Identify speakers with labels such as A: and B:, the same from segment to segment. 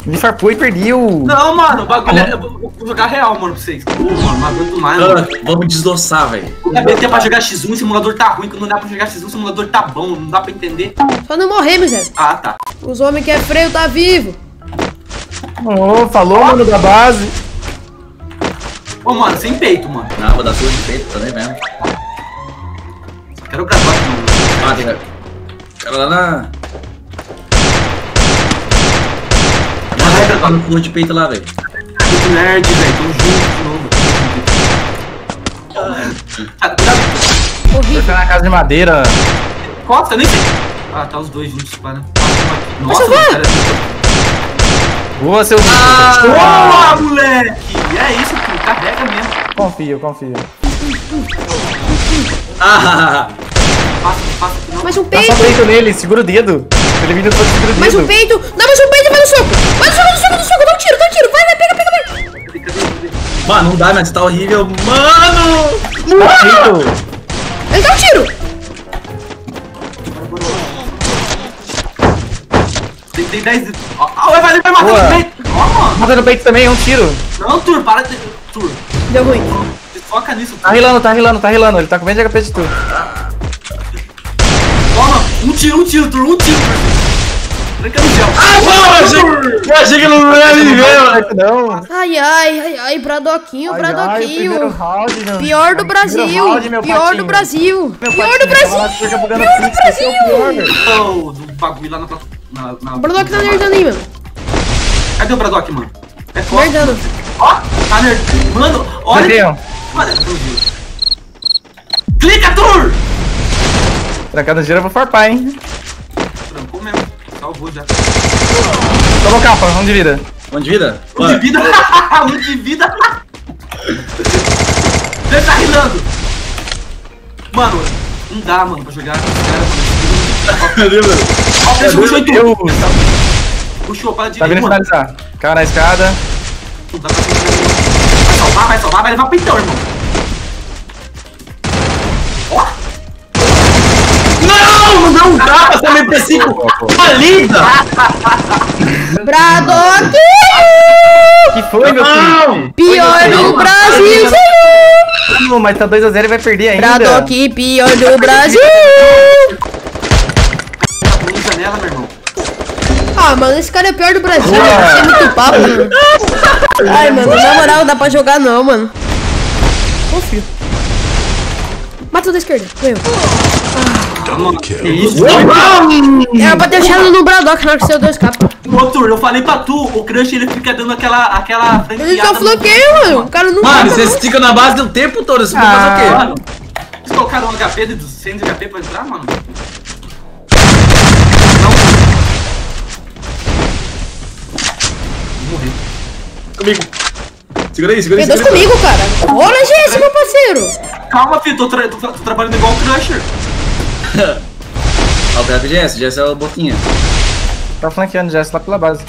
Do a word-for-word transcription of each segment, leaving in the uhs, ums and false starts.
A: Me farpou e perdeu.
B: Não, mano, o bagulho é... Eu vou jogar real, mano, pra vocês. Pô, mano, não aguento mais, mano.
C: Vamos desdoçar, velho.
B: O K B T é pra jogar X um, o simulador tá ruim. Quando não dá pra jogar X um, o simulador tá bom. Não dá pra entender.
D: Só não morrer, miséria.
B: Ah, tá.
D: Os homens que é freio tá vivo.
A: Oh, falou, mano, da base.
B: Ô, mano, sem peito, mano.
C: Não, vou dar sua de peito, tô nem vendo.
B: Só quero gravar aqui, mano.
C: Ah, tem cara. Cara lá na... Nossa, tá no fundo de peito lá, velho.
B: Que nerd, velho. Tamo junto de novo. Ah, cuidado.
A: Tô ficando na casa de madeira.
B: Costa, nem sei. Ah, tá os dois juntos, para. Nossa,
D: Deixa eu ver.
B: cara.
A: Boa, seu bicho.
B: Boa, moleque! É isso, filho. Carrega mesmo.
A: Confio, confio.
C: Ah,
B: Passa, passa. Não.
D: Mais um
A: Dá
D: peito.
A: só peito nele, segura o dedo. Ele vindo todo segura o dedo.
D: Mais um peito. Dá mais um peito e vai no soco. Vai no soco, no soco, no soco. Dá um tiro, dá um tiro. Vai, vai, pega, pega, pega.
B: Cadê, cadê, cadê?
C: mano, não dá, mas tá horrível. Mano!
A: Dá peito.
D: Ele dá um tiro.
B: Tem, tem dez. Ó, ó, vai, vai, vai matar
A: Boa.
B: o peito. Ó, mano.
A: Mata no peito também, um tiro.
B: Não, Tur, para de. Tur.
D: Deu ruim.
B: Foca nisso,
A: Tá
B: Tur.
A: rilando, tá rilando, tá rilando. Ele tá com menos de H P de tudo.
B: Toma, um tiro, um tiro, Tur, um tiro, Tur. Tranca no gel.
C: Ah, não, eu achei, eu achei que não ia me ver, mano.
A: Não.
D: Ai, ai, ai, ai. Bradoquinho,
A: Ai, ai, primeiro
D: Bradoquinho.
A: round, meu.
D: Pior do
A: Primeiro
D: Brasil.
A: round, meu
D: Pior
A: patinho.
D: do Brasil.
A: Meu
D: Pior
A: patinho,
D: do Brasil.
A: tava lá, fica bugando
D: Pior do
A: pix, esse é o pior,
D: Brasil.
A: velho.
B: Oh, do bagulho lá na. na, na
D: Bradock tá nerdando aí, mano.
B: Cadê o Bradock, mano? É foda.
D: Nerdando.
B: Ó, tá nerdando. Mano, olha.
A: Cadê, ó?
B: Mano, eu vi. Clica, Tur!
A: Trancado no giro, eu vou farpar, hein?
B: Trancou mesmo. Salvou já.
A: Tomou capa, um de vida.
C: Um de vida?
B: Um de vida. Um de vida. Ele tá rilando. Mano, não dá, mano, pra jogar com os caras, mano.
C: Cadê, mano?
B: Ó, deixa, puxou em
A: Deus.
B: tudo. Puxou, para de
A: Tá vindo
B: mano.
A: finalizar. Cara na escada.
B: Não dá pra finalizar. Vai salvar, vai salvar, vai levar pro então, irmão. Ó.
C: Não, não deu um tapa, essa M P cinco falida!
D: Bradock.
A: Que foi, meu filho?
D: Pior
B: Não,
D: do
B: mano.
D: Brasil.
A: Não, mas tá dois a zero e vai perder ainda.
D: Bradock, pior do Brasil.
B: Tá pulando janela, meu irmão.
D: Ah, mano, esse cara é o pior do Brasil.
A: Boa.
D: Mano. Você é muito papo, mano. Ai, mano, na moral, não dá pra jogar não, mano. Confio. Mata o da esquerda. Ganhou.
B: Mano, que isso?
D: Era pra ter achado no Bradock na hora que saiu dois capas.
B: Ô, Tur, eu falei pra tu, o Crush ele fica dando aquela, aquela franqueada.
D: Ele só
B: no-
D: floqueio, mano. O cara não
C: Mano,
D: mata,
C: vocês
D: não.
C: ficam na base o tempo todo, vocês vão
A: Ah.
C: fazer o quê?
B: Mano, eles colocaram um H P de duzentos H P pra entrar, mano? Não. Vou morrer.
C: Comigo. Segura aí, segura aí,
D: Meu Deus,
C: segura aí.
D: comigo, cara. Olha, gente, meu parceiro.
B: Calma, filho, tô, tra tô, tô trabalhando igual o Crusher.
C: Ó, o P G S, Jess é o Boquinha.
A: Tá flanqueando já, lá pela base.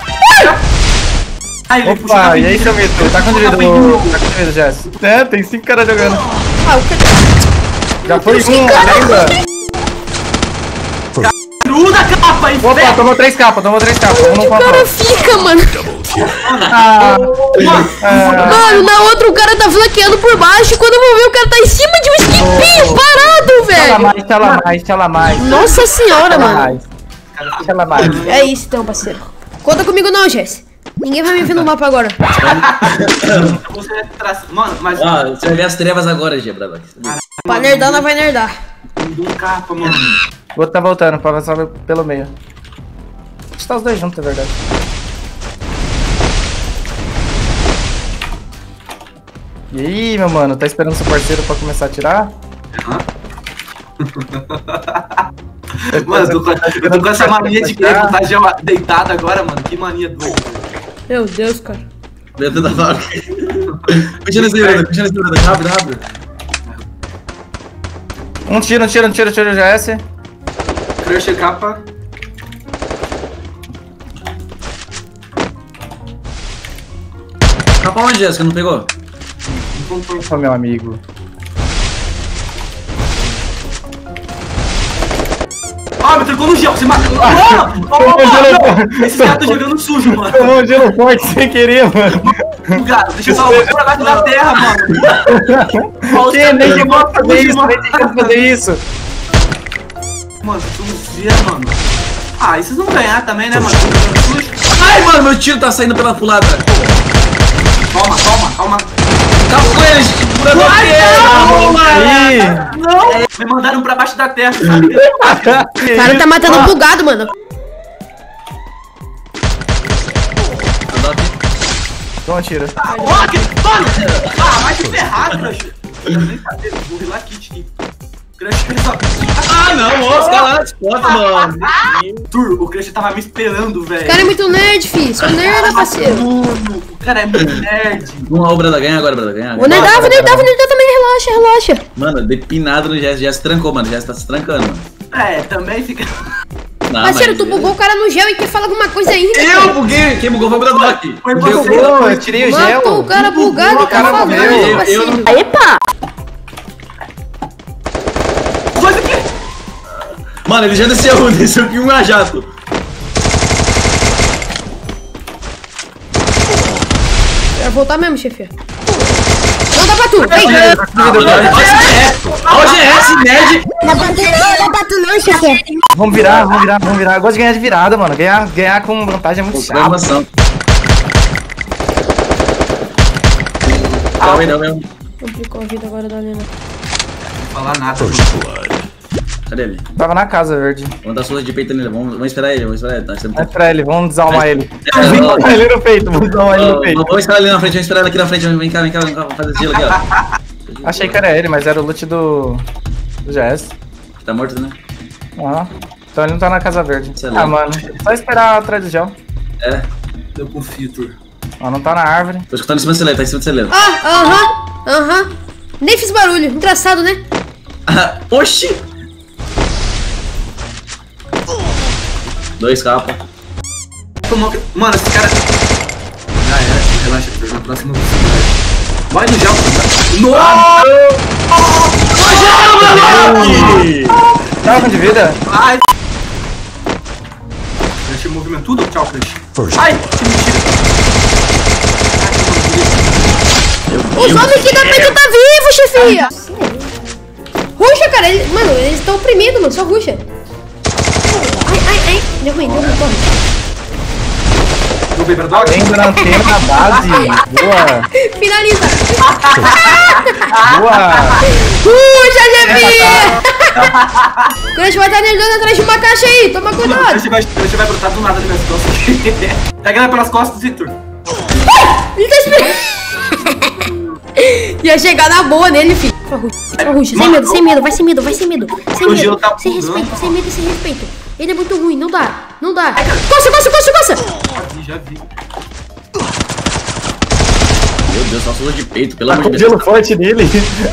B: Aí, ele puxou
A: Opa,
B: na
A: e aí,
B: pintura,
A: seu Vitor? Tá com
B: puxou na
A: direito,
B: pintura.
A: tá com direito, Jess. É, tem cinco caras jogando.
D: Ah, o cara...
A: Já foi
D: Tem
A: um,
D: cara.
A: lembra?
B: Gruda a capa,
A: Opa,
B: inferno!
A: tomou três capas, tomou três capas. Um não
D: O cara
A: contou.
D: fica, mano.
A: Ah,
B: Mano,
A: ah,
D: Mano, na outra o cara tá flanqueando por baixo. Quando eu vou ver, o cara tá em cima de um skipinho parado,
A: tela
D: velho.
A: mais, tela mais, tela mais.
D: Nossa senhora,
A: Tela
D: mano.
A: mais. Tela mais.
D: É isso então, parceiro. Conta comigo não, Jess. Ninguém vai me ver no mapa agora.
B: você traz... Mano, mas...
C: Ó, você vai ver as trevas agora, G, Bradock.
D: Pra nerdar, nós vai nerdar.
B: Mandou um capa, mano.
A: O outro tá voltando pra avançar pelo meio. Acho que tá os dois juntos, é verdade. E aí, meu mano, tá esperando seu parceiro pra começar a atirar?
B: Mano, eu tô, com, eu tô com essa mania de querer botar gel deitado agora, mano. Que mania doida.
D: Meu Deus, cara.
C: Dentro da vaca. Continua assim, Bradock, continua assim, Bradock. Rápido, rápido.
A: Um tiro, um tiro, um tiro, um tiro, G S.
B: Crusher capa.
C: Capa onde, Jéssica? Não pegou?
A: Opa, meu amigo.
B: Ah, me trocou no gel, você matou. Oh, oh, oh, esse cara tá jogando sujo, mano.
A: Tomou um gelo forte sem querer, mano.
B: Cara, deixa eu salvar pra baixo da terra, mano.
A: Que nem que pode fazer isso, nem que pode fazer isso.
B: Mano, sujeira, mano. Ah, e vocês vão ganhar também, né, mano?
C: Ai, mano, meu tiro tá saindo pela pulada.
B: Calma, calma, calma.
C: Calma com eles, segurando a terra.
B: Não, me mandaram pra baixo da terra, sabe?
D: O cara tá matando um bugado, mano.
A: Toma, tira.
B: Ah, ó, que- mano! Ah, vai se ferrar, Crush. Brincadeira, vou rilar kit aqui. Crush, ele só...
C: Ah, não, ó, os caras nas costas, mano.
B: Tur, o Crush tava me esperando, velho.
D: O cara é muito nerd, fi. Sou nerd, parceiro.
B: Mano, o cara é muito nerd.
C: Vamos lá, o Brada ganha agora, Brada ganha.
D: Vou nerdar, vou nerdar, vou nerdar também. Relaxa, relaxa.
C: Mano, depinado no G S, já se trancou, mano. Já tá se trancando, mano.
B: É, também fica...
C: Não,
D: Parceiro,
C: mas-
D: tu bugou o cara no gel e quer falar alguma coisa ainda.
C: Eu buguei! Quem bugou foi o Bradock!
B: Foi
C: Eu-
B: você.
A: Pô, eu tirei o gel.
D: Matou o cara bugado e tá
A: cara
D: falando,
A: morreu.
C: Eu-
D: parceiro.
C: eu-
D: Epa!
B: Coisa aqui.
C: Mano, ele já desceu, desceu aqui um a jato.
D: Quero voltar mesmo, chefe. Não dá pra tu, vem!
C: Olha o G S, nerd!
D: Dá pra tu não, dá pra tu não, chefe.
A: Vamos virar, vamos virar, vamos virar. Eu gosto de ganhar de virada, mano. Ganhar, ganhar com vantagem é muito chato.
C: Programação. Calma aí, não, mesmo.
D: Complicou a vida agora da Lena.
B: Não falar nada.
C: Cadê ele?
A: Tava na casa verde.
C: Vamos dar surra de peito nele, vamos, vamos esperar ele, vamos esperar ele. Tá, você não
A: Vai
C: tá...
A: pra ele, vamos desalmar ele.
C: É,
A: Vamos
C: ó,
A: desalmar ele no peito, vamos desalmar ele no
C: ó,
A: peito.
C: Vamos esperar ele na frente, vamos esperar ele aqui na frente. Vem cá, vem cá, vem cá, vamos fazer esse gelo aqui, ó.
A: Achei que era ele, mas era o loot do... do G S.
C: Tá morto, né?
A: Ah, então ele não tá na casa verde.
C: Excelente.
A: Ah, mano, só esperar atrás do gel.
C: É.
B: Eu confio, Tur.
A: Ó, não tá na árvore.
C: Tô escutando em cima do celeiro, tá em cima do celeiro.
D: Ah, aham, aham. Nem fiz barulho, engraçado, né?
C: Ah, oxi! Dois capas.
B: Tomou... Mano, esse cara... Já era, relaxa, Tur. Na próxima você vai. Vai no gel. Nossa!
A: Tava de vida?
B: Ai! Crush movimento tudo? Tchau, Crush. Ai, que mentira.
D: Os homens que dá pra tu tá vivo, chefia! Ruxa, cara, ele, mano, eles estão oprimindo, mano, só ruxa. Ai, ai, ai, deu ruim, deu ruim, corre.
B: Vou ver pra dog?
A: Ainda não tem na base. Boa.
D: Finaliza!
A: Boa.
D: Ruxa, chefia! O Crush vai estar nerdando atrás de uma caixa aí, toma
B: Mano,
D: cuidado!
B: Crush vai, Crush vai brotar do nada nas minhas costas. Pega ela pelas costas, Victor.
D: Ele tá esperando! Ia chegar na boa nele, filho. Só ruxa, só ruxa, sem medo, sem medo, vai sem medo, vai sem medo. Sem
B: O gelo
D: medo,
B: tá
D: sem
B: pulando.
D: respeito, sem medo e sem respeito. Ele é muito ruim, não dá, não dá. Coça, coça, coça, coça!
B: Já vi, já vi.
C: Meu Deus, só surra de peito, pelo
A: Tá
C: amor
A: com
C: de Deus.
A: gelo forte nele.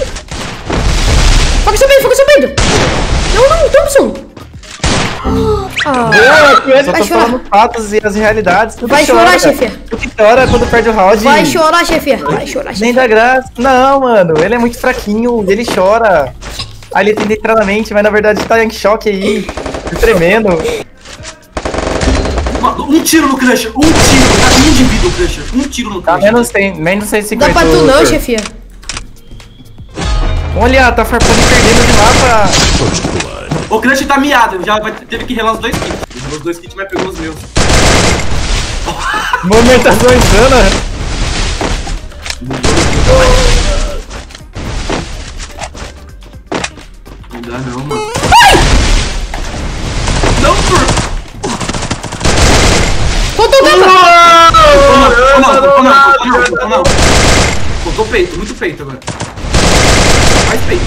D: Foca subindo, foca subindo! Não, não, Thompson! Ah,
A: Eu só
D: vai
A: tô
D: chorar.
A: falando fatos e as realidades. Tudo
D: Vai
A: chora.
D: chorar, chefia.
A: Tudo chora quando perde o round.
D: Vai chorar, chefia, vai chorar,
A: Nem
D: chefia.
A: dá graça. Não, mano, ele é muito fraquinho e ele chora. Aí ele tenta literalmente, mas na verdade tá em choque aí, tremendo.
B: Mano, um tiro no Crush, um tiro. Tá com um de vida o Crush. Um tiro no
A: Tá
B: Crush.
A: menos cem, menos cento e cinquenta.
D: Dá pra tu não,
A: Tur.
D: chefia.
A: Olha, tá farpando e perdendo de mapa.
B: O Crush tá miado, já vai, teve que relar os dois kits. Ele relou os dois kits, mas pegou os meus.
A: Movimentação insana.
B: Não dá não, mano. Não, Tur!
D: Faltou o gama!
B: Não, não, não, não, não, não. Faltou peito, muito peito agora. Mais peito.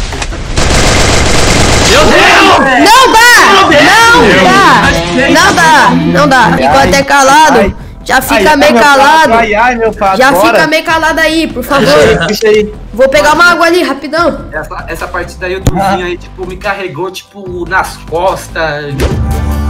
C: Meu Deus!
D: Não dá! Não dá! Não dá! Não dá! Ficou até calado.
A: Ai.
D: Já fica
A: Ai,
D: meio
A: meu pato,
D: calado.
A: Ai, ai, meu pato,
D: Já
A: bora.
D: fica meio calado aí, por favor.
A: Deixa aí.
D: Vou pegar uma água ali, rapidão.
B: Essa, essa partida aí, o Turzinho aí, tipo, me carregou, tipo, nas costas.